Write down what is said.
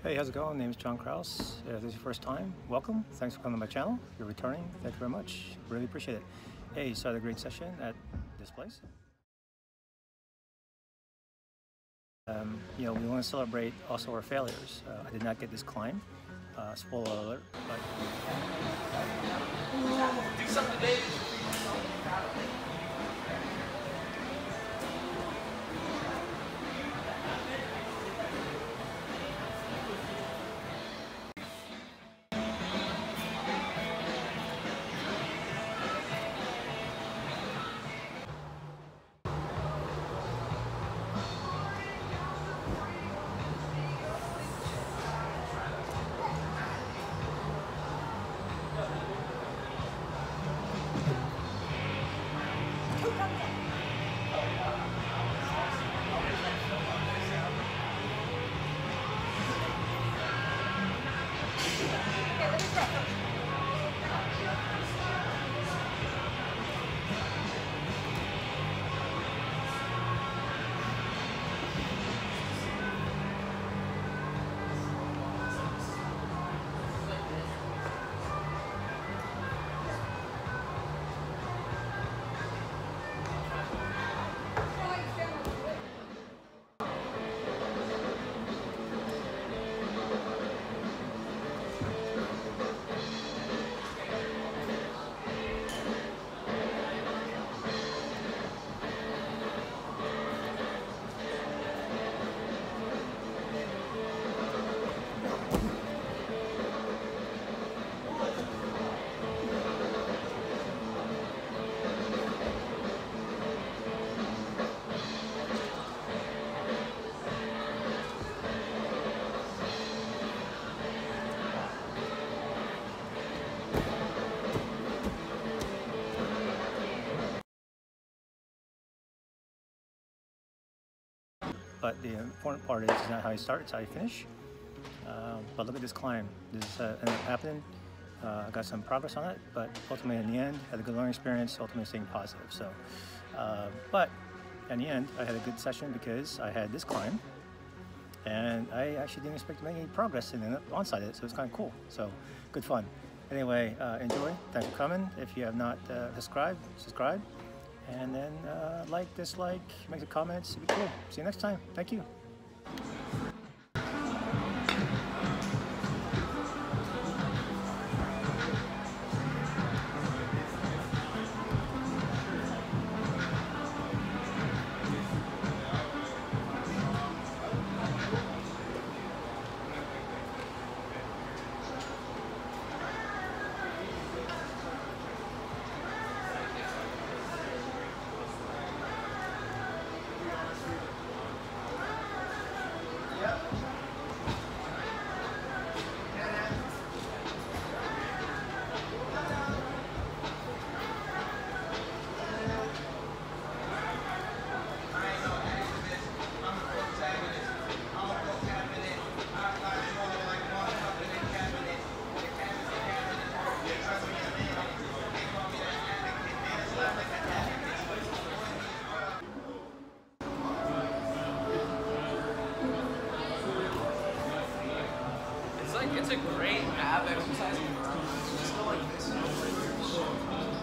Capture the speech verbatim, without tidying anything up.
Hey, how's it going? My name is Jon Krause. If this is your first time, welcome. Thanks for coming to my channel. If you're returning, thank you very much. Really appreciate it. Hey, you started a great session at this place. Um, you know, we want to celebrate also our failures. Uh, I did not get this climb. Uh, spoiler alert. But... Do something, David. But the important part is not how you start, it's how you finish. Uh, but look at this climb. This uh, ended up happening. Uh, I got some progress on it, but ultimately in the end, had a good learning experience, ultimately staying positive. So, uh, but in the end, I had a good session because I had this climb, and I actually didn't expect to make any progress and then onside it, so it's kind of cool. So, good fun. Anyway, uh, enjoy. Thanks for coming. If you have not uh, subscribed, subscribe. And then uh, like, dislike, make the comments, it'd be cool. See you next time. Thank you. It's like, it's a great ab exercise. Just go like this.